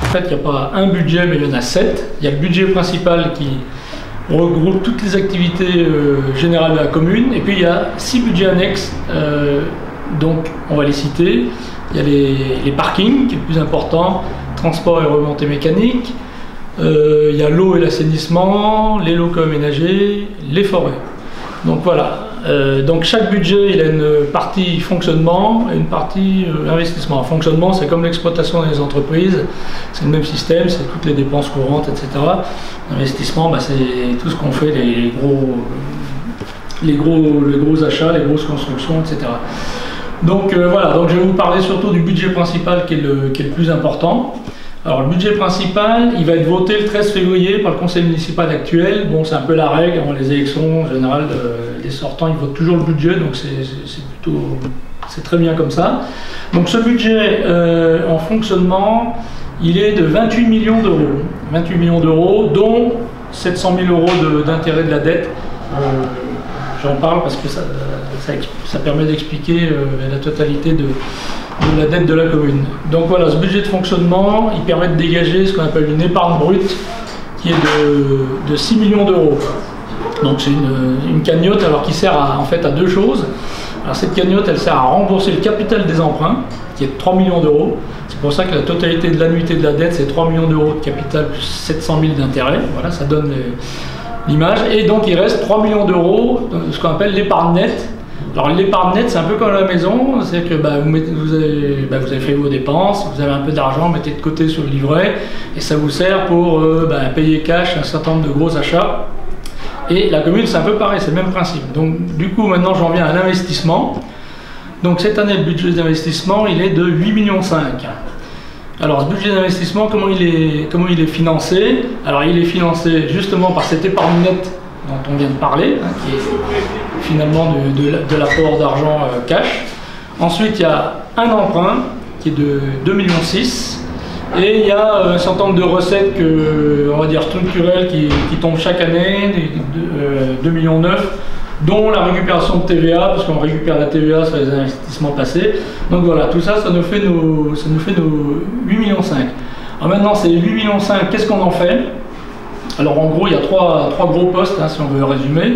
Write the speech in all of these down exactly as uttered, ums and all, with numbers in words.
fait, il n'y a pas un budget, mais il y en a sept. Il y a le budget principal qui regroupe toutes les activités euh, générales de la commune. Et puis, il y a six budgets annexes. Euh, donc, on va les citer. Il y a les, les parkings, qui est le plus important, transport et remontée mécanique. Euh, il y a l'eau et l'assainissement, les locaux aménagés, les forêts. Donc voilà. Euh, donc chaque budget, il a une partie fonctionnement et une partie euh, investissement. Fonctionnement, c'est comme l'exploitation des entreprises, c'est le même système, c'est toutes les dépenses courantes, et cetera. Investissement, bah, c'est tout ce qu'on fait, les gros, les, gros, les gros achats, les grosses constructions, et cetera. Donc euh, voilà, donc je vais vous parler surtout du budget principal qui est le, qui est le plus important. Alors le budget principal, il va être voté le treize février par le conseil municipal actuel. Bon, c'est un peu la règle, avant les élections, en général, euh, les sortants, ils votent toujours le budget, donc c'est plutôt, c'est très bien comme ça. Donc ce budget euh, en fonctionnement, il est de vingt-huit millions d'euros. vingt-huit millions d'euros, dont sept cent mille euros d'intérêt de, de la dette. Euh, J'en parle parce que ça, ça, ça permet d'expliquer euh, la totalité de, de la dette de la commune. Donc voilà, ce budget de fonctionnement, il permet de dégager ce qu'on appelle une épargne brute qui est de, de six millions d'euros. Donc c'est une, une cagnotte alors qui sert à, en fait à deux choses. Alors cette cagnotte, elle sert à rembourser le capital des emprunts, qui est de trois millions d'euros. C'est pour ça que la totalité de l'annuité de la dette, c'est trois millions d'euros de capital plus sept cent mille d'intérêt. Voilà, ça donne l'image. Et donc il reste trois millions d'euros, ce qu'on appelle l'épargne nette. Alors l'épargne nette, c'est un peu comme à la maison, c'est que bah, vous, mettez, vous, avez, bah, vous avez fait vos dépenses, vous avez un peu d'argent, mettez de côté sur le livret, et ça vous sert pour euh, bah, payer cash un certain nombre de gros achats. Et la commune, c'est un peu pareil, c'est le même principe. Donc du coup, maintenant j'en viens à l'investissement. Donc cette année, le budget d'investissement, il est de huit virgule cinq millions. Alors ce budget d'investissement, comment il est, comment il est financé? Alors il est financé justement par cette épargne nette dont on vient de parler, hein, qui est finalement de, de, de l'apport d'argent euh, cash. Ensuite, il y a un emprunt qui est de deux virgule six millions. Et il y a un certain nombre de recettes que, on va dire structurelles qui, qui tombent chaque année, euh, deux virgule neuf millions, dont la récupération de T V A, parce qu'on récupère la T V A sur les investissements passés. Donc voilà, tout ça, ça nous fait nos, ça nous fait nos huit virgule cinq millions. Alors maintenant, ces huit virgule cinq millions, qu'est-ce qu'on en fait? Alors en gros, il y a trois, trois gros postes, hein, si on veut résumer.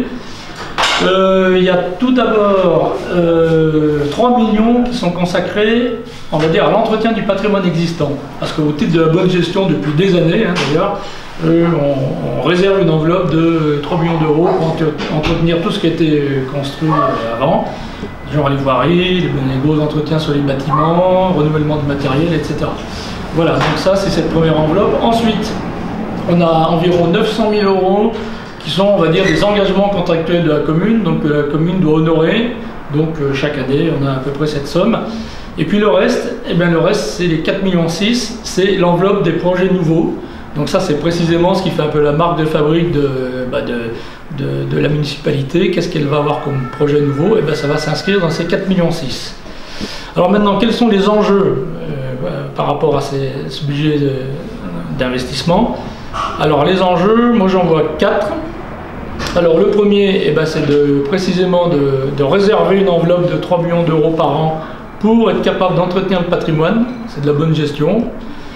Euh, il y a tout d'abord euh, trois millions qui sont consacrés, on va dire, à l'entretien du patrimoine existant. Parce qu'au titre de la bonne gestion depuis des années, hein, d'ailleurs, euh, on, on réserve une enveloppe de trois millions d'euros pour entretenir tout ce qui a été construit avant, genre les voiries, les, les gros entretiens sur les bâtiments, renouvellement du matériel, et cetera. Voilà, donc ça c'est cette première enveloppe. Ensuite, on a environ neuf cent mille euros qui sont, on va dire, des engagements contractuels de la commune, donc que la commune doit honorer. Donc euh, chaque année, on a à peu près cette somme. Et puis le reste, eh bien, le reste, c'est les quatre virgule six millions, c'est l'enveloppe des projets nouveaux. Donc ça, c'est précisément ce qui fait un peu la marque de fabrique de, bah, de, de, de la municipalité. Qu'est-ce qu'elle va avoir comme projet nouveau? Eh bien, ça va s'inscrire dans ces quatre virgule six millions. Alors maintenant, quels sont les enjeux euh, bah, par rapport à ces, ce budget d'investissement? Alors les enjeux, moi j'en vois quatre. Alors le premier, eh ben, c'est de, précisément de, de réserver une enveloppe de trois millions d'euros par an pour être capable d'entretenir le patrimoine. C'est de la bonne gestion.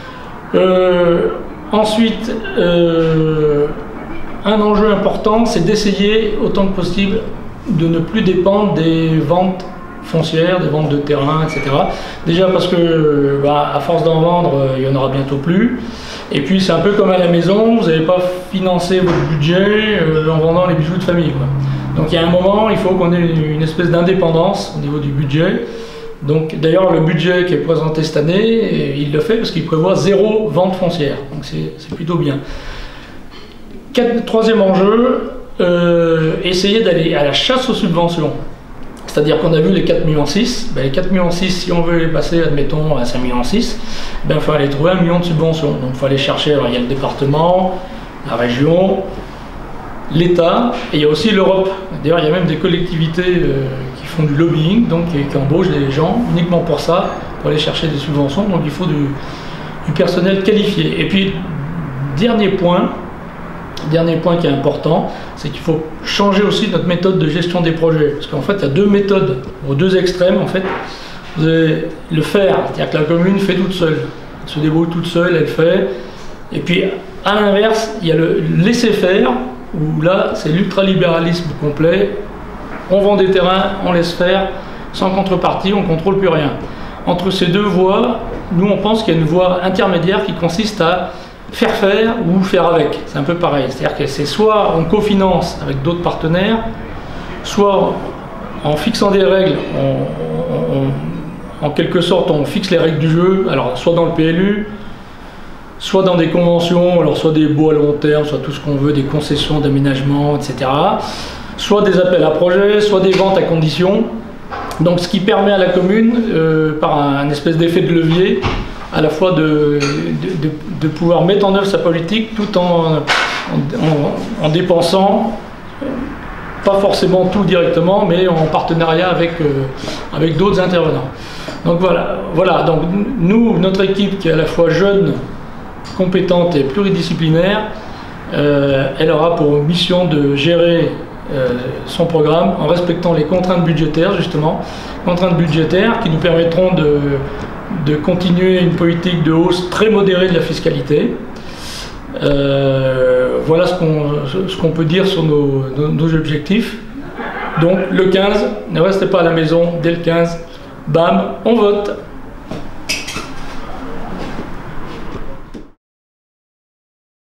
Euh, ensuite, euh, un enjeu important, c'est d'essayer autant que possible de ne plus dépendre des ventes foncières, des ventes de terrain, et cetera. Déjà parce que bah, à force d'en vendre, il n'y en aura bientôt plus. Et puis c'est un peu comme à la maison, vous n'avez pas financé votre budget euh, en vendant les bijoux de famille, quoi. Donc il y a un moment, il faut qu'on ait une espèce d'indépendance au niveau du budget. Donc d'ailleurs le budget qui est présenté cette année, il le fait parce qu'il prévoit zéro vente foncière. Donc c'est plutôt bien. Quatre, troisième enjeu, euh, essayer d'aller à la chasse aux subventions. C'est-à-dire qu'on a vu les quatre virgule six millions, ben les quatre virgule six, si on veut les passer, admettons, à cinq virgule six, ben il faut aller trouver un million de subventions. Donc il faut aller chercher, alors il y a le département, la région, l'État, et il y a aussi l'Europe. D'ailleurs, il y a même des collectivités euh, qui font du lobbying, donc qui, qui embauchent des gens uniquement pour ça, pour aller chercher des subventions. Donc il faut du, du personnel qualifié. Et puis, dernier point, Dernier point qui est important, c'est qu'il faut changer aussi notre méthode de gestion des projets. Parce qu'en fait, il y a deux méthodes, aux deux extrêmes en fait. Vous avez le faire, c'est-à-dire que la commune fait toute seule. se débrouille toute seule, elle fait. Et puis à l'inverse, il y a le laisser-faire, où là c'est l'ultralibéralisme complet. On vend des terrains, on laisse faire, sans contrepartie, on ne contrôle plus rien. Entre ces deux voies, nous on pense qu'il y a une voie intermédiaire qui consiste à faire faire ou faire avec. C'est un peu pareil, c'est-à-dire que c'est soit on cofinance avec d'autres partenaires, soit en fixant des règles, on, on, on, en quelque sorte on fixe les règles du jeu, alors soit dans le P L U, soit dans des conventions, alors soit des baux à long terme, soit tout ce qu'on veut, des concessions d'aménagement, et cetera. Soit des appels à projets, soit des ventes à condition. Donc ce qui permet à la commune, euh, par un, un espèce d'effet de levier, à la fois de, de, de, de pouvoir mettre en œuvre sa politique tout en, en, en dépensant, pas forcément tout directement, mais en partenariat avec, euh, avec d'autres intervenants. Donc voilà, voilà, donc nous, notre équipe qui est à la fois jeune, compétente et pluridisciplinaire, euh, elle aura pour mission de gérer euh, son programme en respectant les contraintes budgétaires, justement, contraintes budgétaires qui nous permettront de, de continuer une politique de hausse très modérée de la fiscalité. Euh, voilà ce qu'on ce qu'on peut dire sur nos, nos, nos objectifs. Donc le quinze, ne restez pas à la maison, dès le quinze, bam, on vote.